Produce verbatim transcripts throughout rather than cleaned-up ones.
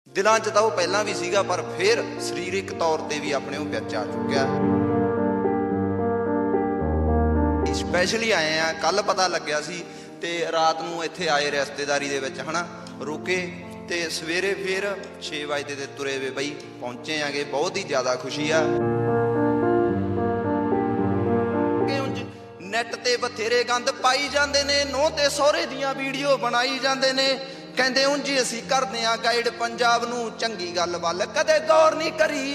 ਦਿਲਾਂ 'ਚ ਤਾਂ ਉਹ ਪਹਿਲਾਂ ਵੀ ਸੀਗਾ, ਪਰ ਫਿਰ ਸਰੀਰਕ ਤੌਰ ਤੇ ਵੀ ਆਪਣੇ ਉਹ ਵਿੱਚ ਆ ਚੁੱਕਿਆ। ਸਪੈਸ਼ਲੀ ਆਏ ਆ, ਕੱਲ ਪਤਾ ਲੱਗਿਆ ਸੀ ਤੇ ਰਾਤ ਨੂੰ ਇੱਥੇ ਆਏ ਰਿਸ਼ਤੇਦਾਰੀ ਦੇ ਵਿੱਚ ਹਨਾ, ਰੁਕੇ ਤੇ ਸਵੇਰੇ ਫਿਰ ਛੇ ਵਜੇ ਤੇ ਤੁਰੇ ਵੇ ਬਈ ਪਹੁੰਚੇ ਆਗੇ। ਬਹੁਤ ਹੀ ਜ਼ਿਆਦਾ ਖੁਸ਼ੀ ਆ। ਨੈਟ ਤੇ ਬਥੇਰੇ ਗੰਦ ਪਾਈ ਜਾਂਦੇ ਨੇ, ਨੋਹ ਤੇ ਸਹੁਰੇ ਦੀਆਂ ਵੀਡੀਓ ਬਣਾਈ ਜਾਂਦੇ ਨੇ, ਕਹਿੰਦੇ ਉਂਝ ਅਸੀਂ ਕਰਦੇ ਆ ਗਾਈਡ ਪੰਜਾਬ ਨੂੰ, ਚੰਗੀ ਗੱਲ ਵੱਲ ਕਦੇ ਗੌਰ ਨਹੀਂ ਕਰੀ।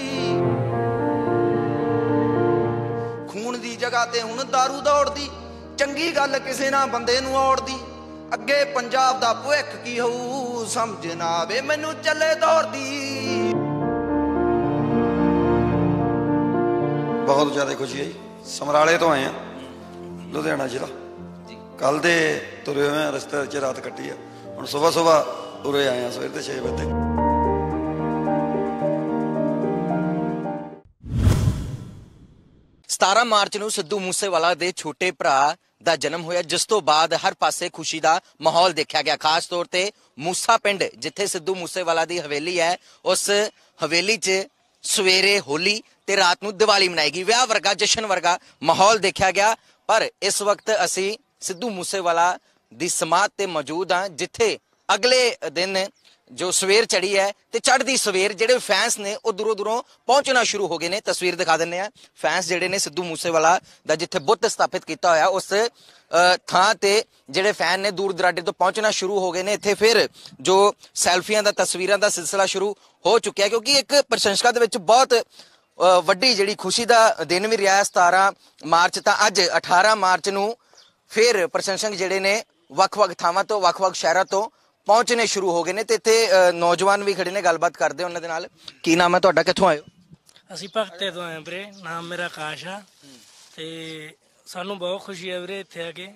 ਖੂਨ ਦੀ ਜਗ੍ਹਾ ਤੇ ਹੁਣ ਦਾਰੂ ਦੌੜਦੀ, ਚੰਗੀ ਗੱਲ ਕਿਸੇ ਨਾ ਬੰਦੇ ਨੂੰ ਔੜਦੀ। ਅੱਗੇ ਪੰਜਾਬ ਦਾ ਭਵਿੱਖ ਕੀ ਹੋਊ ਸਮਝ ਨਾ ਆਵੇ ਮੈਨੂੰ ਚੱਲੇ ਦੌੜਦੀ। ਬਹੁਤ ਜ਼ਿਆਦਾ ਖੁਸ਼ੀ ਹੈ ਜੀ। ਸਮਰਾਲੇ ਤੋਂ ਆਏ ਆ, ਲੁਧਿਆਣਾ ਜ਼ਿਲ੍ਹਾ। ਕੱਲ ਦੇ ਤੁਰੇ ਹੋਏ ਆ, ਰਸਤੇ 'ਚ ਰਾਤ ਕੱਟੀ ਆ। ਹੁਣ ਸੁਬਾਹ ਸੁਬਾਹ ਉਰੇ ਆਏ ਆ ਸਵੇਰ ਦੇ ਛੇ ਵਜੇ। ਸਤਾਰਾਂ ਮਾਰਚ ਨੂੰ ਸਿੱਧੂ ਮੂਸੇਵਾਲਾ ਦੇ ਛੋਟੇ ਭਰਾ ਦਾ ਜਨਮ ਹੋਇਆ, ਜਿਸ ਤੋਂ ਬਾਅਦ ਹਰ ਪਾਸੇ ਖੁਸ਼ੀ ਦਾ ਮਾਹੌਲ ਦੇਖਿਆ ਗਿਆ। ਖਾਸ ਤੌਰ ਤੇ ਮੂਸਾ ਪਿੰਡ ਜਿੱਥੇ ਸਿੱਧੂ ਮੂਸੇਵਾਲਾ ਦੀ ਹਵੇਲੀ ਹੈ, ਉਸ ਹਵੇਲੀ 'ਚ ਸਵੇਰੇ ਹੋਲੀ ਤੇ ਰਾਤ ਨੂੰ ਦੀਵਾਲੀ ਮਨਾਈ ਗਈ। ਵਿਆਹ ਵਰਗਾ, ਜਸ਼ਨ ਵਰਗਾ ਮਾਹੌਲ ਦੇਖਿਆ ਗਿਆ। ਪਰ ਇਸ ਵਕਤ ਅਸੀਂ ਸਿੱਧੂ ਮੂਸੇਵਾਲਾ ਦੀ ਸਮਾਧ ਤੇ ਮੌਜੂਦ ਹਾਂ, ਜਿੱਥੇ ਅਗਲੇ ਦਿਨ ਜੋ ਸਵੇਰ ਚੜੀ ਹੈ ਤੇ ਚੜ੍ਹਦੀ ਸਵੇਰ ਜਿਹੜੇ ਫੈਨਸ ਨੇ ਉਹ ਦੂਰੋਂ ਦੂਰੋਂ ਪਹੁੰਚਣਾ ਸ਼ੁਰੂ ਹੋ ਗਏ ਨੇ। ਤਸਵੀਰ ਦਿਖਾ ਦਿੰਦੇ ਆ। ਫੈਨਸ ਜਿਹੜੇ ਨੇ ਸਿੱਧੂ ਮੂਸੇਵਾਲਾ ਦਾ ਜਿੱਥੇ ਬੁੱਤ ਸਥਾਪਿਤ ਕੀਤਾ ਹੋਇਆ ਉਸ ਥਾਂ ਤੇ ਜਿਹੜੇ ਫੈਨ ਨੇ ਦੂਰ ਦਰਾਡੇ ਤੋਂ ਪਹੁੰਚਣਾ ਸ਼ੁਰੂ ਹੋ ਗਏ ਨੇ। ਇੱਥੇ ਫਿਰ ਜੋ ਸੈਲਫੀਆਂ ਦਾ, ਤਸਵੀਰਾਂ ਦਾ ਸਿਲਸਿਲਾ ਸ਼ੁਰੂ ਹੋ ਚੁੱਕਿਆ, ਕਿਉਂਕਿ ਇੱਕ ਪ੍ਰਸ਼ੰਸਕਾਂ ਦੇ ਵਿੱਚ ਬਹੁਤ ਵੱਡੀ ਜਿਹੜੀ ਖੁਸ਼ੀ ਦਾ ਦਿਨ ਵੀ ਰਿਹਾ। ਸਤਾਰਾਂ ਮਾਰਚ ਤਾਂ ਅੱਜ ਅਠਾਰਾਂ ਮਾਰਚ ਨੂੰ ਫਿਰ ਪ੍ਰਸ਼ੰਸਕ ਜਿਹੜੇ ਨੇ ਵੱਖ-ਵੱਖ ਥਾਵਾਂ ਤੋਂ, ਵੱਖ-ਵੱਖ ਸ਼ਹਿਰਾਂ ਤੋਂ ਪਹੁੰਚਣੇ ਸ਼ੁਰੂ ਹੋ ਗਏ ਨੇ। ਤੇ ਇੱਥੇ ਨੌਜਵਾਨ ਵੀ ਖੜੇ ਨੇ, ਗੱਲਬਾਤ ਕਰਦੇ ਉਹਨਾਂ ਦੇ ਨਾਲ। ਕੀ ਨਾਮ ਹੈ ਤੁਹਾਡਾ, ਕਿੱਥੋਂ ਆਏ ਹੋ? ਅਸੀਂ ਭਗਤੇ ਤੋਂ ਆਏ ਵੀਰੇ, ਨਾਮ ਮੇਰਾ ਆਕਾਸ਼ ਆ ਤੇ ਸਾਨੂੰ ਬਹੁਤ ਖੁਸ਼ੀ ਹੈ ਵੀਰੇ ਇੱਥੇ ਆ ਕੇ।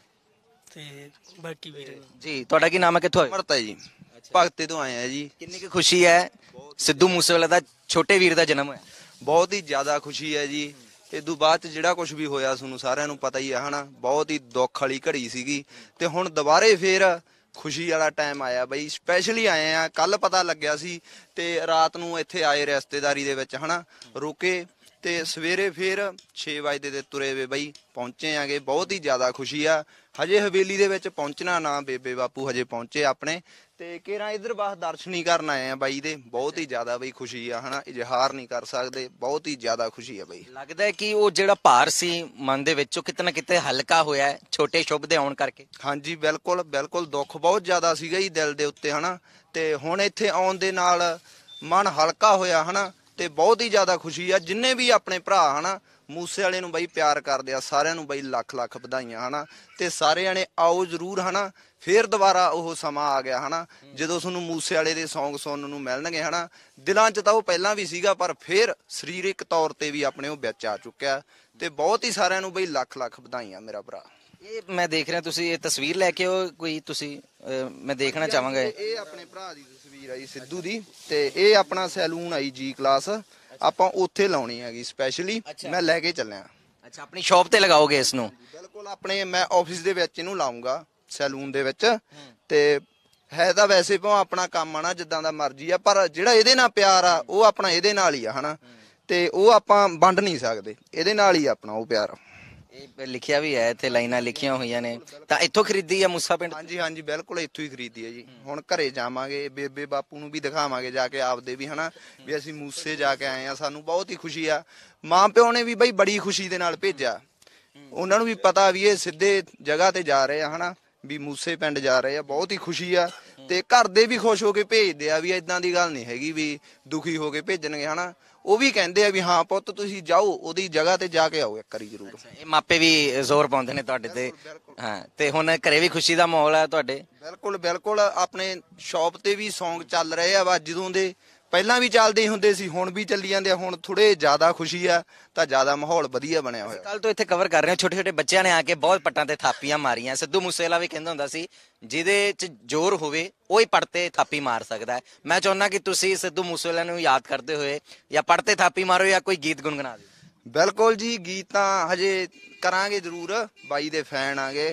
ਤੇ ਬਾਕੀ ਵੀਰੇ ਜੀ ਤੁਹਾਡਾ ਕੀ ਨਾਮ ਹੈ, ਕਿੱਥੋਂ ਆਏ? ਮਰਤਾ ਜੀ, ਭਗਤੇ ਤੋਂ ਆਏ ਆ ਜੀ। ਕਿੰਨੀ ਕੁ ਖੁਸ਼ੀ ਹੈ ਸਿੱਧੂ ਮੂਸੇਵਾਲਾ ਦਾ ਛੋਟੇ ਵੀਰ ਦਾ ਜਨਮ ਹੋਇਆ? ਬਹੁਤ ਹੀ ਜ਼ਿਆਦਾ ਖੁਸ਼ੀ ਹੈ ਜੀ। ਇਦੋਂ ਬਾਅਦ ਚ ਜਿਹੜਾ ਕੁਝ ਵੀ ਹੋਇਆ ਤੁਹਾਨੂੰ ਸਾਰਿਆਂ ਨੂੰ ਪਤਾ ਹੀ ਹੈ ਹਨਾ, ਬਹੁਤ ਹੀ ਦੁੱਖ ਵਾਲੀ ਘੜੀ ਸੀਗੀ। ਤੇ ਹੁਣ ਦੁਬਾਰੇ ਫੇਰ ਖੁਸ਼ੀ ਵਾਲਾ ਟਾਈਮ ਆਇਆ ਬਈ। ਸਪੈਸ਼ਲੀ ਆਏ ਆ, ਕੱਲ ਪਤਾ ਲੱਗਿਆ ਸੀ ਤੇ ਰਾਤ ਨੂੰ ਇੱਥੇ ਆਏ ਰਿਸ਼ਤੇਦਾਰੀ ਦੇ ਵਿੱਚ ਹਨਾ, ਰੁਕੇ ਤੇ ਸਵੇਰੇ ਫਿਰ ਛੇ ਵਜੇ ਤੇ ਤੁਰੇ ਵੇ ਬਈ ਪਹੁੰਚੇ ਆਗੇ। ਬਹੁਤ ਹੀ ਜ਼ਿਆਦਾ ਖੁਸ਼ੀ ਆ। ਹਜੇ ਹਵੇਲੀ ਦੇ ਵਿੱਚ ਪਹੁੰਚਣਾ ਨਾ, ਬੇਬੇ ਬਾਪੂ ਹਜੇ ਪਹੁੰਚੇ ਆਪਣੇ ਤੇ ਕੇਰਾਂ ਇਧਰ ਬਾਹਰ ਦਰਸ਼ਨ ਹੀ ਕਰਨ ਆਏ ਆ ਬਾਈ ਦੇ। ਬਹੁਤ ਹੀ ਜ਼ਿਆਦਾ ਬਈ ਖੁਸ਼ੀ ਆ ਹਨਾ, ਇਜ਼ਹਾਰ ਨਹੀਂ ਕਰ ਸਕਦੇ। ਬਹੁਤ ਹੀ ਜ਼ਿਆਦਾ ਖੁਸ਼ੀ ਆ ਬਈ। ਲੱਗਦਾ ਹੈ ਕਿ ਉਹ ਜਿਹੜਾ ਭਾਰ ਸੀ ਮਨ ਦੇ ਵਿੱਚੋਂ ਕਿਤੇ ਨਾ ਕਿਤੇ ਹਲਕਾ ਹੋਇਆ ਹੈ ਛੋਟੇ ਸ਼ੁਭ ਦੇ ਆਉਣ ਕਰਕੇ। ਹਾਂਜੀ ਬਿਲਕੁਲ ਬਿਲਕੁਲ, ਦੁੱਖ ਬਹੁਤ ਜ਼ਿਆਦਾ ਸੀਗਾ ਜੀ ਦਿਲ ਦੇ ਉੱਤੇ ਹਨਾ, ਤੇ ਹੁਣ ਇੱਥੇ ਆਉਣ ਦੇ ਨਾਲ ਮਨ ਹਲਕਾ ਹੋਇਆ ਹਨਾ, ਤੇ ਬਹੁਤ ਹੀ ਜ਼ਿਆਦਾ ਖੁਸ਼ੀ ਆ। ਜਿੰਨੇ ਵੀ ਆਪਣੇ ਭਰਾ ਹਨਾ ਮੂਸੇ ਵਾਲੇ ਨੂੰ ਬਈ ਪਿਆਰ ਕਰਦੇ ਆ, ਸਾਰਿਆਂ ਨੂੰ ਬਈ ਲੱਖ ਲੱਖ ਵਧਾਈਆਂ ਹਨਾ। ਤੇ ਸਾਰੇ ਜਾਣੇ ਆਓ ਜ਼ਰੂਰ ਹਨਾ। ਫੇਰ ਦੁਬਾਰਾ ਉਹ ਸਮਾਂ ਆ ਗਿਆ ਹਨਾ, ਜਦੋਂ ਤੁਹਾਨੂੰ ਮੂਸੇ ਵਾਲੇ ਦੇ ਸੌਂਗ ਸੁਣਨ ਨੂੰ ਮਿਲਣਗੇ ਹਨਾ। ਦਿਲਾਂ 'ਚ ਤਾਂ ਉਹ ਪਹਿਲਾਂ ਵੀ ਸੀਗਾ, ਪਰ ਫਿਰ ਸਰੀਰਕ ਤੌਰ ਤੇ ਵੀ ਆਪਣੇ ਉਹ ਵਿੱਚ ਆ ਚੁੱਕਿਆ। ਤੇ ਬਹੁਤ ਹੀ ਸਾਰਿਆਂ ਨੂੰ ਬਈ ਲੱਖ ਲੱਖ ਵਧਾਈਆਂ ਮੇਰਾ ਭਰਾ। ਇਹ ਮੈਂ ਦੇਖ ਰਿਹਾ ਤੁਸੀਂ ਇਹ ਤਸਵੀਰ ਲੈ ਕੇ ਆਓ ਕੋਈ, ਤੁਸੀਂ ਮੈਂ ਦੇਖਣਾ ਚਾਹਾਂਗਾ। ਇਹ ਆਪਣੇ ਭਰਾ ਦੀ ਤਸਵੀਰ ਆਈ ਸਿੱਧੂ ਦੀ, ਤੇ ਇਹ ਆਪਣਾ ਸੈਲੂਨ ਆਈ ਜੀ ਕਲਾਸ, ਆਪਾਂ ਉੱਥੇ ਲਾਉਣੀ ਹੈਗੀ ਸਪੈਸ਼ਲੀ। ਮੈਂ ਲੈ ਕੇ ਚੱਲਿਆ। ਅੱਛਾ, ਆਪਣੀ ਸ਼ਾਪ ਤੇ ਲਗਾਓਗੇ ਇਸ ਨੂੰ? ਬਿਲਕੁਲ, ਆਪਣੇ ਮੈਂ ਆਫਿਸ ਦੇ ਵਿੱਚ ਇਹਨੂੰ ਲਾਉਂਗਾ, ਸੈਲੂਨ ਦੇ ਵਿੱਚ। ਤੇ ਹੈ ਤਾਂ ਵੈਸੇ ਭਾਵੇਂ ਆਪਣਾ ਕੰਮ ਆ ਨਾ, ਜਿੱਦਾਂ ਦਾ ਮਰਜ਼ੀ ਆ, ਪਰ ਜਿਹੜਾ ਇਹਦੇ ਨਾਲ ਪਿਆਰ ਆ ਉਹ ਆਪਣਾ ਇਹਦੇ ਨਾਲ ਹੀ ਆ ਹਨਾ, ਤੇ ਉਹ ਆਪਾਂ ਵੰਡ ਨਹੀਂ ਸਕਦੇ। ਇਹਦੇ ਨਾਲ ਹੀ ਆਪਣਾ ਉਹ ਪਿਆਰ। ਇਹ ਲਿਖਿਆ ਵੀ ਹੈ ਇੱਥੇ, ਲਾਈਨਾਂ ਲਿਖੀਆਂ ਹੋਈਆਂ ਨੇ। ਤਾਂ ਇੱਥੋਂ ਖਰੀਦੀ ਆ ਮੂਸਾ ਪਿੰਡ? ਹਾਂਜੀ ਹਾਂਜੀ ਬਿਲਕੁਲ, ਇੱਥੋਂ ਹੀ ਖਰੀਦੀ ਹੈ ਜੀ। ਹੁਣ ਘਰੇ ਜਾਵਾਂਗੇ, ਬੇਬੇ ਬਾਪੂ ਨੂੰ ਵੀ ਦਿਖਾਵਾਂਗੇ ਜਾ ਕੇ, ਆਪਦੇ ਵੀ ਹਨਾ, ਵੀ ਅਸੀਂ ਮੂਸੇ ਜਾ ਕੇ ਆਏ ਆ। ਸਾਨੂੰ ਬਹੁਤ ਹੀ ਖੁਸ਼ੀ ਆ। ਮਾਂ ਪਿਓ ਨੇ ਵੀ ਬਈ ਬੜੀ ਖੁਸ਼ੀ ਦੇ ਨਾਲ ਭੇਜਿਆ। ਉਹਨਾਂ ਨੂੰ ਵੀ ਪਤਾ ਵੀ ਇਹ ਸਿੱਧੇ ਜਗ੍ਹਾ ਤੇ ਜਾ ਰਹੇ ਆ ਹਨਾ, ਵੀ ਮੂਸੇ ਪਿੰਡ ਜਾ ਰਹੇ ਆ। ਬਹੁਤ ਹੀ ਖੁਸ਼ੀ ਆ। ਤੇ ਘਰ ਦੇ ਵੀ ਖੁਸ਼ ਹੋ ਕੇ ਭੇਜਦੇ ਆ, ਵੀ ਏਦਾਂ ਦੀ ਗੱਲ ਨਹੀਂ ਹੈਗੀ ਵੀ ਦੁਖੀ ਹੋ ਕੇ ਭੇਜਣਗੇ ਹਨਾ। ਉਹ ਵੀ ਕਹਿੰਦੇ ਆ ਵੀ ਹਾਂ ਪੁੱਤ ਤੁਸੀਂ ਜਾਓ, ਉਹਦੀ ਜਗ੍ਹਾ ਤੇ ਜਾ ਕੇ ਆਓ ਇੱਕ ਵਾਰੀ ਜ਼ਰੂਰ। ਇਹ ਮਾਪੇ ਵੀ ਜ਼ੋਰ ਪਾਉਂਦੇ ਨੇ ਤੁਹਾਡੇ ਤੇ? ਹਾਂ, ਤੇ ਹੁਣ ਘਰੇ ਵੀ ਖੁਸ਼ੀ ਦਾ ਮਾਹੌਲ ਹੈ ਤੁਹਾਡੇ? ਬਿਲਕੁਲ ਬਿਲਕੁਲ, ਆਪਣੇ ਸ਼ੌਪ ਤੇ ਵੀ ਸੌਂਗ ਚੱਲ ਰਹੇ ਆ ਵਾ, ਜਦੋਂ ਦੇ ਪਹਿਲਾਂ ਵੀ ਚੱਲਦੇ ਹੀ ਹੁੰਦੇ ਸੀ, ਹੁਣ ਵੀ ਚੱਲੀ ਜਾਂਦੇ ਆ। ਹੁਣ ਥੋੜੇ ਜ਼ਿਆਦਾ ਖੁਸ਼ੀ ਆ, ਤਾਂ ਜ਼ਿਆਦਾ ਮਾਹੌਲ ਵਧੀਆ ਬਣਿਆ ਹੋਇਆ। ਕੱਲ ਤੋਂ ਇੱਥੇ ਕਵਰ ਕਰ ਰਹੇ ਹਾਂ, ਛੋਟੇ ਛੋਟੇ ਬੱਚਿਆਂ ਨੇ ਆ ਕੇ ਬਹੁਤ ਪੱਟਾਂ ਤੇ ਥਾਪੀਆਂ ਮਾਰੀਆਂ। ਸਿੱਧੂ ਮੂਸੇਵਾਲਾ ਵੀ ਕਹਿੰਦਾ ਹੁੰਦਾ ਸੀ ਜਿਹਦੇ 'ਚ ਜ਼ੋਰ ਹੋਵੇ ਉਹ ਹੀ ਪੱਟ ਤੇ ਥਾਪੀ ਮਾਰ ਸਕਦਾ ਹੈ। ਮੈਂ ਚਾਹੁੰਦਾ ਕਿ ਤੁਸੀਂ ਸਿੱਧੂ ਮੂਸੇਵਾਲਾ ਨੂੰ ਯਾਦ ਕਰਦੇ ਹੋਏ ਜਾਂ ਪੱਟ ਤੇ ਥਾਪੀ ਮਾਰੋ ਜਾਂ ਕੋਈ ਗੀਤ ਗੁਣਗੁਣਾ ਦਿਓ। ਬਿਲਕੁਲ ਜੀ, ਗੀਤ ਤਾਂ ਹਜੇ ਕਰਾਂਗੇ ਜ਼ਰੂਰ। ਬਾਈ ਦੇ ਫੈਨ ਆਗੇ,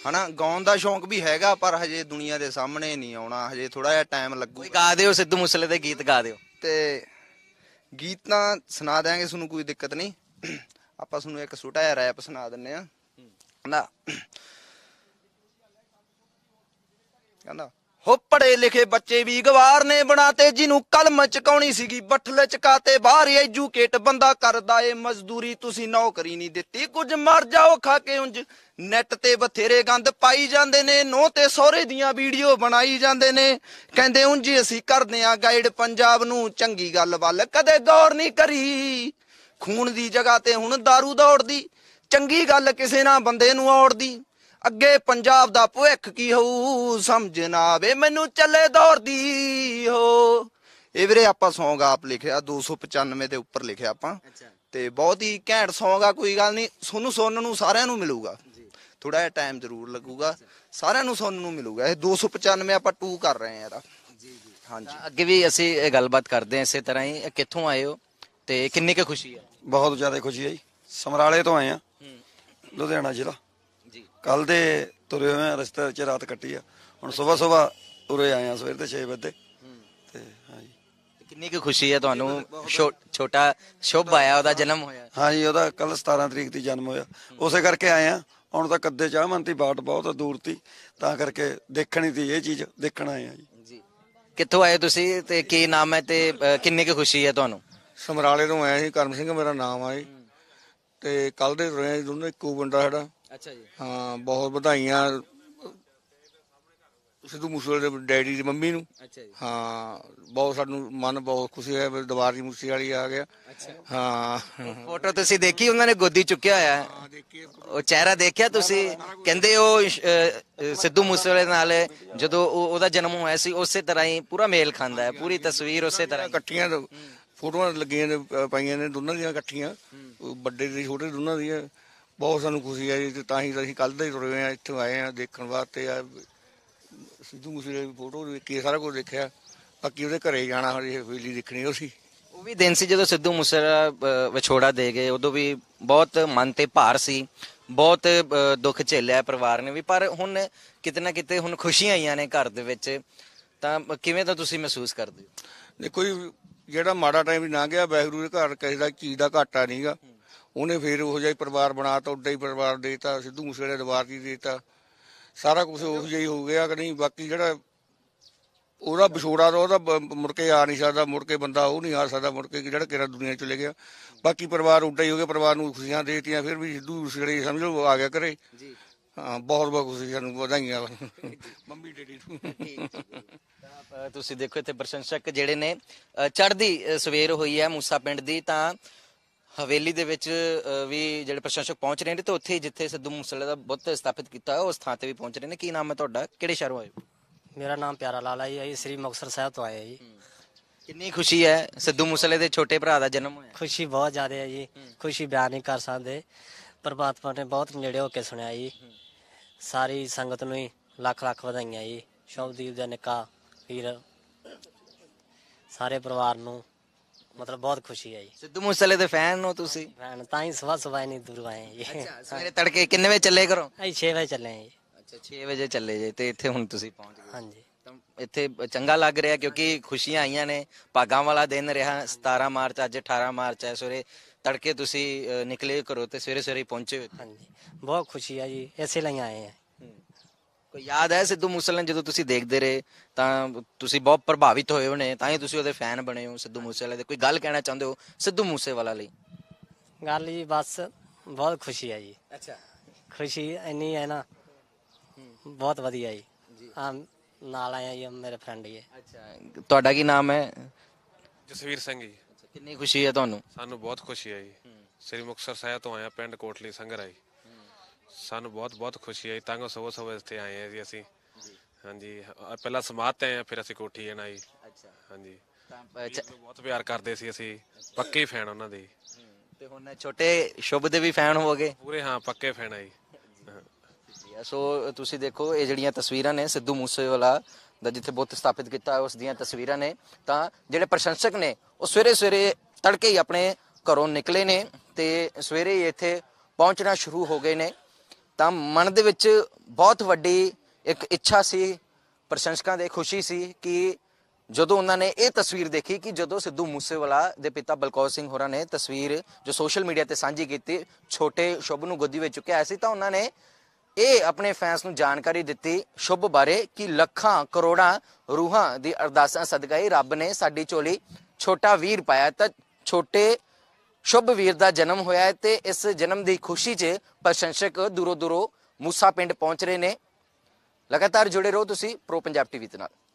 ਹਨਾ ਗਾਉਣ ਦਾ ਸ਼ੌਂਕ ਵੀ ਹੈਗਾ, ਪਰ ਹਜੇ ਦੁਨੀਆ ਦੇ ਸਾਹਮਣੇ ਨਹੀਂ ਆਉਣਾ, ਹਜੇ ਥੋੜਾ ਜਿਹਾ ਟਾਈਮ ਲੱਗੂ। ਕੋਈ ਗਾ ਦਿਓ ਸਿੱਧੂ ਮੂਸੇਵਾਲੇ ਦੇ ਗੀਤ ਗਾ ਦਿਓ। ਤੇ ਗੀਤ ਤਾਂ ਸੁਣਾ ਦਿਆਂਗੇ, ਤੁਹਾਨੂੰ ਕੋਈ ਦਿੱਕਤ ਨਹੀਂ। ਆਪਾਂ ਤੁਹਾਨੂੰ ਇੱਕ ਛੋਟਾ ਜਿਹਾ ਰੈਪ ਸੁਣਾ ਦਿੰਨੇ ਆ। ਕਹਿੰਦਾ ਕਹਿੰਦਾ ਹੋ ਪੜੇ ਲਿਖੇ ਬੱਚੇ ਵੀ ਗਵਾਰ ਨੇ ਬਣਾਤੇ, ਜਿਹਨੂੰ ਕਲਮ ਚਕਾਉਣੀ ਸੀਗੀ ਬੱਠਲ ਚਕਾਤੇ। ਬਾਹਰ ਐਜੂਕੇਟ ਬੰਦਾ ਕਰਦਾ ਏ ਮਜ਼ਦੂਰੀ, ਤੁਸੀਂ ਨੌਕਰੀ ਨਹੀਂ ਦਿੱਤੀ, ਕੁਝ ਮਰ ਜਾਓ ਖਾ ਕੇ ਉਂਝ। ਨੈਟ ਤੇ ਬਥੇਰੇ ਗੰਦ ਪਾਈ ਜਾਂਦੇ ਨੇ, ਨੋ ਤੇ ਸਹੁਰੇ ਦੀਆਂ ਵੀਡੀਓ ਬਣਾਈ ਜਾਂਦੇ ਨੇ। ਕਹਿੰਦੇ ਉਂਝ ਅਸੀਂ ਕਰਦੇ ਆਂ ਗਾਈਡ ਪੰਜਾਬ ਨੂੰ, ਚੰਗੀ ਗੱਲ ਵੱਲ ਕਦੇ ਗੌਰ ਨਹੀਂ ਕਰੀ। ਖੂਨ ਦੀ ਜਗ੍ਹਾ ਤੇ ਹੁਣ ਦਾਰੂ ਦੌੜਦੀ, ਚੰਗੀ ਗੱਲ ਕਿਸੇ ਨਾ ਬੰਦੇ ਨੂੰ ਔੜਦੀ। ਅੱਗੇ ਪੰਜਾਬ ਦਾ ਭਵਿੱਖ ਕੀ ਹੋਊ ਸਮਝ ਨਾ ਆਵੇ, ਮੈਨੂੰ ਚੱਲੇ ਦੌੜਦੀ ਹੋ। ਇਹ ਵੀਰੇ ਆਪਾਂ ਸੌਂਗ ਆਪ ਲਿਖਿਆ, ਦੋ ਸੌ ਪਚਾਨਵੇਂ ਦੇ ਉੱਪਰ ਲਿਖਿਆ ਆਪਾਂ, ਤੇ ਬਹੁਤ ਹੀ ਘੈਂਟ ਸੌਂਗ ਆ। ਕੋਈ ਗੱਲ ਨਹੀਂ, ਤੁਹਾਨੂੰ ਸੁਣਨ ਨੂੰ ਸਾਰਿਆਂ ਨੂੰ ਮਿਲੂਗਾ, ਥੋੜਾ ਜਿਹਾ ਟਾਈਮ ਜ਼ਰੂਰ ਲੱਗੂਗਾ, ਸਾਰਿਆਂ ਨੂੰ ਸੁਣਨ ਨੂੰ ਮਿਲੂਗਾ। ਇਹ ਦੋ ਸੌ ਪਚਾਨਵੇਂ ਆਪਾਂ ਟੂ ਕਰ ਰਹੇ ਆ ਇਹਦਾ। ਹਾਂਜੀ, ਅੱਗੇ ਵੀ ਅਸੀਂ ਇਹ ਗੱਲਬਾਤ ਕਰਦੇ ਹਾਂ ਇਸੇ ਤਰ੍ਹਾਂ ਹੀ। ਕਿੱਥੋਂ ਆਏ ਹੋ ਤੇ ਕਿੰਨੀ ਕੁ ਖੁਸ਼ੀ ਹੈ? ਬਹੁਤ ਜ਼ਿਆਦਾ ਖੁਸ਼ੀ ਹੈ ਜੀ। ਸਮਰਾਲੇ ਤੋਂ ਆਏ ਆ, ਲੁਧਿਆਣਾ ਜ਼ਿਲ੍ਹਾ। ਕੱਲ ਦੇ ਤੁਰੇ ਹੋਏ ਆ, ਰਸਤੇ 'ਚ ਰਾਤ ਕੱਟੀ ਆ। ਹੁਣ ਸਵੇਰ ਸਵੇਰ ਉਰੇ ਆਏ ਆ, ਸਵੇਰ ਦੇ ਛੇ ਵਜੇ ਤੇ। ਹਾਂਜੀ, ਕਿੰਨੀ ਕੁ ਖੁਸ਼ੀ ਹੈ ਤੁਹਾਨੂੰ? ਛੋਟਾ ਸ਼ੁਭ ਆਇਆ, ਉਹਦਾ ਜਨਮ ਹੋਇਆ। ਹਾਂਜੀ, ਉਹਦਾ ਕੱਲ ਸਤਾਰਾਂ ਤਰੀਕ ਦੀ ਜਨਮ ਹੋਇਆ, ਉਸੇ ਕਰਕੇ ਆਏ ਆ। ਹੁਣ ਤਾਂ ਕੱਦੇ ਚਾਹਮਨ ਤੀ, ਬਾਟ ਬਹੁਤ ਦੂਰ ਤੀ, ਤਾਂ ਕਰਕੇ ਦੇਖਣੀ ਤੀ ਇਹ ਚੀਜ਼, ਦੇਖਣ ਆਏ ਆ ਜੀ। ਕਿੱਥੋਂ ਆਏ ਤੁਸੀਂ ਤੇ ਕੀ ਨਾਮ ਹੈ ਤੇ ਕਿੰਨੀ ਕੁ ਖੁਸ਼ੀ ਹੈ ਤੁਹਾਨੂੰ? ਸਮਰਾਲੇ ਤੋਂ ਆਇਆ ਸੀ, ਕਰਮ ਸਿੰਘ ਮੇਰਾ ਨਾਮ ਆ ਜੀ। ਤੇ ਕੱਲ ਦੇ ਤੁਰੇ ਦੋਨੋਂ ਇੱਕੋ ਬੰਦਾ ਸਾਡਾ। ਅੱਛਾ ਜੀ। ਹਾਂ, ਬਹੁਤ ਵਧਾਈਆਂ ਸਿੱਧੂ ਮੂਸੇਵਾਲੇ ਦੇ ਡੈਡੀ ਦੀ ਮੰਮੀ ਨੂੰ। ਅੱਛਾ ਜੀ। ਹਾਂ, ਬਹੁਤ ਸਾਨੂੰ ਮਨ ਬਹੁਤ ਖੁਸ਼ੀ ਹੈ, ਦੁਬਾਰੀ ਮੂਸੇਵਾਲੀ ਆ ਗਿਆ। ਹਾਂ, ਫੋਟੋ ਤੁਸੀਂ ਦੇਖੀ, ਉਹਨਾਂ ਨੇ ਗੋਦੀ ਚੁੱਕਿਆ ਹੋਇਆ ਹੈ, ਉਹ ਚਿਹਰਾ ਦੇਖਿਆ ਤੁਸੀਂ? ਕਹਿੰਦੇ ਉਹ ਸਿੱਧੂ ਮੂਸੇਵਾਲੇ ਨਾਲ ਜਦੋਂ ਉਹਦਾ ਜਨਮ ਹੋਇਆ ਸੀ ਉਸੇ ਤਰ੍ਹਾਂ ਹੀ ਪੂਰਾ ਮੇਲ ਖਾਂਦਾ ਹੈ, ਪੂਰੀ ਤਸਵੀਰ ਉਸੇ ਤਰ੍ਹਾਂ। ਇਕੱਠੀਆਂ ਫੋਟੋਆਂ ਲੱਗੀਆਂ ਨੇ, ਪਾਈਆਂ ਨੇ ਦੋਨਾਂ ਦੀਆਂ ਇਕੱਠੀਆਂ, ਵੱਡੇ ਦੀ ਛੋਟੇ ਦੋਨਾਂ ਦੀਆਂ। ਬਹੁਤ ਸਾਨੂੰ ਖੁਸ਼ੀ ਹੈ ਜੀ, ਤਾਂ ਹੀ ਅਸੀਂ ਕੱਲ ਦੇ ਹੀ ਤੁਰੇ ਹੋਏ ਆ, ਇੱਥੋਂ ਆਏ ਆ ਦੇਖਣ ਵਾਸਤੇ। ਆ ਸਿੱਧੂ ਮੂਸੇਵਾਲੇ ਦੀ ਫੋਟੋ ਦੇਖੀ, ਸਾਰਾ ਕੁਝ ਦੇਖਿਆ। ਬਾਕੀ ਉਹਦੇ ਘਰੇ ਜਾਣਾ, ਹਜੇ ਹਵੇਲੀ ਦੇਖਣੀ ਉਹ ਸੀ। ਉਹ ਵੀ ਦਿਨ ਸੀ ਜਦੋਂ ਸਿੱਧੂ ਮੂਸੇਵਾਲਾ ਵਿਛੋੜਾ ਦੇ ਗਏ, ਉਦੋਂ ਵੀ ਬਹੁਤ ਮਨ ਤੇ ਭਾਰ ਸੀ, ਬਹੁਤ ਦੁੱਖ ਝੇਲਿਆ ਪਰਿਵਾਰ ਨੇ ਵੀ। ਪਰ ਹੁਣ ਕਿਤੇ ਨਾ ਕਿਤੇ ਹੁਣ ਖੁਸ਼ੀਆਂ ਆਈਆਂ ਨੇ ਘਰ ਦੇ ਵਿੱਚ, ਤਾਂ ਕਿਵੇਂ ਦਾ ਤੁਸੀਂ ਮਹਿਸੂਸ ਕਰਦੇ ਹੋ? ਦੇਖੋ ਜੀ, ਜਿਹੜਾ ਮਾੜਾ ਟਾਈਮ ਲੰਘ ਗਿਆ, ਵਾਹਿਗੁਰੂ ਦੇ ਘਰ ਕਿਸੇ ਦਾ ਚੀਜ਼ ਦਾ ਘਾਟਾ ਨਹੀਂਗਾ। ਉਹਨੇ ਫੇਰ ਉਹੋ ਜਿਹਾ ਹੀ ਪਰਿਵਾਰ ਬਣਾਤਾ, ਉੱਡਾ ਹੀ ਪਰਿਵਾਰ ਦੇਤਾ, ਸਿੱਧੂ ਮੂਸੇਵਾਲੇ ਦਰਬਾਰ ਦੀ ਦੇਤਾ, ਸਾਰਾ ਕੁਝ ਉਹੋ ਜਿਹਾ ਹੀ ਹੋ ਗਿਆ ਕਿ ਨਹੀਂ। ਬਾਕੀ ਜਿਹੜਾ ਉਹਦਾ ਵਿਛੋੜਾ ਤਾਂ ਉਹਦਾ ਮੁੜ ਕੇ ਆ ਨਹੀਂ ਸਕਦਾ, ਮੁੜ ਕੇ ਬੰਦਾ ਉਹ ਨਹੀਂ ਆ ਸਕਦਾ ਮੁੜ ਕੇ, ਜਿਹੜਾ ਕਿਹੜਾ ਦੁਨੀਆ ਚਲੇ ਗਿਆ। ਬਾਕੀ ਪਰਿਵਾਰ ਉੱਡਾ ਹੀ ਹੋ ਗਿਆ, ਪਰਿਵਾਰ ਨੂੰ ਖੁਸ਼ੀਆਂ ਦੇ ਦਿੱਤੀਆਂ। ਫਿਰ ਵੀ ਸਿੱਧੂ ਮੂਸੇਵਾਲੇ ਸਮਝ ਲਓ ਆ ਗਿਆ ਘਰੇ। ਹਾਂ, ਬਹੁਤ ਬਹੁਤ ਖੁਸ਼ੀ, ਸਾਨੂੰ ਵਧਾਈਆਂ ਮੰਮੀ ਡੈਡੀ ਨੂੰ। ਤੁਸੀਂ ਦੇਖੋ ਇੱਥੇ ਪ੍ਰਸ਼ੰਸਕ ਜਿਹੜੇ ਨੇ, ਚੜ੍ਹਦੀ ਸਵੇਰ ਹੋਈ ਹੈ ਮੂਸਾ ਪਿੰਡ ਦੀ, ਤਾਂ ਹਵੇਲੀ ਦੇ ਵਿੱਚ ਵੀ ਜਿਹੜੇ ਪ੍ਰਸ਼ੰਸਕ ਪਹੁੰਚ ਰਹੇ ਨੇ, ਤੇ ਉੱਥੇ ਜਿੱਥੇ ਸਿੱਧੂ ਮੂਸੇਵਾਲੇ ਦਾ ਬੁੱਤ ਸਥਾਪਿਤ ਕੀਤਾ ਉਸ ਥਾਂ ਤੇ ਵੀ ਪਹੁੰਚ ਰਹੇ ਨੇ। ਕੀ ਨਾਮ ਹੈ ਤੁਹਾਡਾ, ਕਿਹੜੇ ਸ਼ਹਿਰੋਂ ਆਏ ਹੋ? ਮੇਰਾ ਨਾਮ ਪਿਆਰਾ ਲਾਲ ਹੈ ਜੀ, ਸ੍ਰੀ ਮੁਕਤਸਰ ਸਾਹਿਬ ਤੋਂ ਆਏ ਜੀ। ਕਿੰਨੀ ਖੁਸ਼ੀ ਹੈ ਸਿੱਧੂ ਮੂਸੇਵਾਲੇ ਦੇ ਛੋਟੇ ਭਰਾ ਦਾ ਜਨਮ ਹੋਇਆ? ਖੁਸ਼ੀ ਬਹੁਤ ਜ਼ਿਆਦਾ ਹੈ ਜੀ, ਖੁਸ਼ੀ ਬਿਆਨ ਨਹੀਂ ਕਰ ਸਕਦੇ। ਪਰਮਾਤਮਾ ਨੇ ਬਹੁਤ ਨੇੜੇ ਹੋ ਕੇ ਸੁਣਿਆ ਜੀ। ਸਾਰੀ ਸੰਗਤ ਨੂੰ ਹੀ ਲੱਖ ਲੱਖ ਵਧਾਈਆਂ ਜੀ। ਸ਼ੁਭਦੀਪ ਦਾ ਨਿੱਕਾ ਵੀਰ, ਸਾਰੇ ਪਰਿਵਾਰ ਨੂੰ ਮਤਲਬ ਬਹੁਤ ਖੁਸ਼ੀ ਹੈ ਜੀ। ਸਿੱਧੂ ਮੂਸੇਵਾਲੇ ਦੇ ਫੈਨ ਹੋ ਤੁਸੀਂ? ਫੈਨ ਤਾਂ ਹੀ ਸਵੇਰ ਸਵੇਰ ਨਹੀਂ ਦੂਰ ਆਏ ਜੀ। ਸਵੇਰੇ ਤੜਕੇ ਕਿੰਨੇ ਵਜੇ ਚੱਲੇ ਘਰੋਂ? ਅਸੀਂ ਛੇ ਵਜੇ ਚੱਲੇ ਜੀ। ਅੱਛਾ, ਛੇ ਵਜੇ ਚੱਲੇ ਜੇ ਤੇ ਇੱਥੇ ਹੁਣ ਤੁਸੀਂ ਪਹੁੰਚ ਗਏ। ਹਾਂਜੀ, ਤਾਂ ਇੱਥੇ ਚੰਗਾ ਲੱਗ ਰਿਹਾ ਕਿਉਂਕਿ ਖੁਸ਼ੀਆਂ ਆਈਆਂ ਨੇ। ਭਾਗਾਂ ਵਾਲਾ ਦਿਨ ਰਿਹਾ, ਸਤਾਰਾਂ ਮਾਰਚ, ਅੱਜ ਅਠਾਰਾਂ ਮਾਰਚ ਹੈ। ਸਵੇਰੇ ਤੜਕੇ ਤੁਸੀਂ ਨਿਕਲੇ ਘਰੋਂ ਤੇ ਸਵੇਰੇ ਸਵੇਰੇ ਪਹੁੰਚੇ ਹੋ। ਹਾਂਜੀ, ਬਹੁਤ ਖੁਸ਼ੀ ਹੈ ਜੀ, ਇਸੇ ਲਈ ਆਏ ਆ। ਕੋਈ ਯਾਦ ਹੈ ਸਿੱਧੂ ਮੂਸੇਵਾਲੇ ਜਦੋਂ ਤੁਸੀਂ ਦੇਖਦੇ ਰਹੇ ਤਾਂ ਤੁਸੀਂ ਬਹੁਤ ਪ੍ਰਭਾਵਿਤ ਹੋਏ ਹੋਣੇ, ਤਾਂ ਹੀ ਤੁਸੀਂ ਉਹਦੇ ਫੈਨ ਬਣੇ ਹੋ ਸਿੱਧੂ ਮੂਸੇਵਾਲੇ ਦੇ? ਕੋਈ ਗੱਲ ਕਹਿਣਾ ਚਾਹੁੰਦੇ ਹੋ ਸਿੱਧੂ ਮੂਸੇਵਾਲਾ ਲਈ? ਗੱਲ ਜੀ ਬਸ ਬਹੁਤ ਖੁਸ਼ੀ ਹੈ ਜੀ। ਅੱਛਾ, ਖੁਸ਼ੀ ਇੰਨੀ ਹੈ ਨਾ, ਬਹੁਤ ਵਧੀਆ ਜੀ। ਆ ਨਾਲ ਆਇਆ ਜੀ ਮੇਰੇ ਫਰੈਂਡ ਜੀ। ਅੱਛਾ, ਤੁਹਾਡਾ ਕੀ ਨਾਮ ਹੈ? ਜਸਵੀਰ ਸਿੰਘ ਜੀ। ਕਿੰਨੀ ਖੁਸ਼ੀ ਹੈ ਤੁਹਾਨੂੰ? ਸਾਨੂੰ ਬਹੁਤ ਖੁਸ਼ੀ ਹੈ ਜੀ। ਸ੍ਰੀ ਮੁਕਤਸਰ ਸਾਹਿਬ ਤੋਂ ਆਇਆ, ਪਿੰਡ ਕੋਟਲੀ ਸੰਘਰਾ ਜੀ। ਸਾਨੂੰ ਬਹੁਤ ਬਹੁਤ ਖੁਸ਼ੀ ਹੈ ਜੀ, ਤਾਂ ਸਵੇਰ ਸਵੇਰ ਇੱਥੇ ਆਏ ਆ ਜੀ ਅਸੀਂ। ਹਾਂਜੀ, ਪਹਿਲਾਂ ਸਮਾਧ ਤੇ ਆਏ ਆ, ਫਿਰ ਅਸੀਂ ਕੋਠੀ ਆਣਾ ਜੀ। ਹਾਂਜੀ, ਬਹੁਤ ਪਿਆਰ ਕਰਦੇ ਸੀ ਅਸੀਂ, ਪੱਕੇ ਫੈਨ ਉਹਨਾਂ ਦੇ। ਤੇ ਹੁਣ ਛੋਟੇ ਸ਼ੁਭ ਦੇ ਵੀ ਫੈਨ ਹੋ ਗਏ ਪੂਰੇ? ਹਾਂ, ਪੱਕੇ ਫੈਨ ਆ ਜੀ। ਸੋ ਤੁਸੀਂ ਦੇਖੋ, ਇਹ ਜਿਹੜੀਆਂ ਤਸਵੀਰਾਂ ਨੇ ਸਿੱਧੂ ਮੂਸੇਵਾਲਾ ਦਾ ਜਿੱਥੇ ਬੁੱਤ ਸਥਾਪਿਤ ਕੀਤਾ ਉਸ ਦੀਆਂ ਤਸਵੀਰਾਂ ਨੇ। ਤਾਂ ਜਿਹੜੇ ਪ੍ਰਸ਼ੰਸਕ ਨੇ ਉਹ ਸਵੇਰੇ ਸਵੇਰੇ ਤੜਕੇ ਹੀ ਆਪਣੇ ਘਰੋਂ ਨਿਕਲੇ ਨੇ ਤੇ ਸਵੇਰੇ ਹੀ ਇੱਥੇ ਪਹੁੰਚਣਾ ਸ਼ੁਰੂ ਹੋ ਗਏ ਨੇ। ਤਾਂ ਮਨ ਦੇ ਵਿੱਚ ਬਹੁਤ ਵੱਡੀ ਇੱਕ ਇੱਛਾ ਸੀ, ਪ੍ਰਸ਼ੰਸਕਾਂ ਦੇ ਖੁਸ਼ੀ ਸੀ ਕਿ ਜਦੋਂ ਉਹਨਾਂ ਨੇ ਇਹ ਤਸਵੀਰ ਦੇਖੀ ਕਿ ਜਦੋਂ ਸਿੱਧੂ ਮੂਸੇਵਾਲਾ ਦੇ ਪਿਤਾ ਬਲਕੌਰ ਸਿੰਘ ਹੋਰਾਂ ਨੇ ਤਸਵੀਰ ਜੋ ਸੋਸ਼ਲ ਮੀਡੀਆ ਤੇ ਸਾਂਝੀ ਕੀਤੀ, ਛੋਟੇ ਸ਼ੁਭ ਨੂੰ ਗੋਦੀ ਵਿੱਚ ਚੁੱਕਿਆ ਸੀ, ਤਾਂ ਉਹਨਾਂ ਨੇ ਇਹ ਆਪਣੇ ਫੈਨਸ ਨੂੰ ਜਾਣਕਾਰੀ ਦਿੱਤੀ ਸ਼ੁਭ ਬਾਰੇ ਕਿ ਲੱਖਾਂ ਕਰੋੜਾਂ ਰੂਹਾਂ ਦੀ ਅਰਦਾਸਾਂ ਸਦਕਾ ਹੀ ਰੱਬ ਨੇ ਸਾਡੀ ਝੋਲੀ ਛੋਟਾ ਵੀਰ ਪਾਇਆ। ਤਾਂ ਛੋਟੇ ਸ਼ੁਭ ਵੀਰ ਦਾ ਜਨਮ ਹੋਇਆ ਹੈ ਤੇ ਇਸ ਜਨਮ ਦੀ ਖੁਸ਼ੀ 'ਚ ਪ੍ਰਸ਼ੰਸਕ ਦੂਰੋਂ ਦੂਰੋਂ ਮੂਸਾ ਪਿੰਡ ਪਹੁੰਚ ਰਹੇ ਨੇ। ਲਗਾਤਾਰ ਜੁੜੇ ਰਹੋ ਤੁਸੀਂ ਪ੍ਰੋ ਪੰਜਾਬ ਟੀਵੀ ਦੇ ਨਾਲ।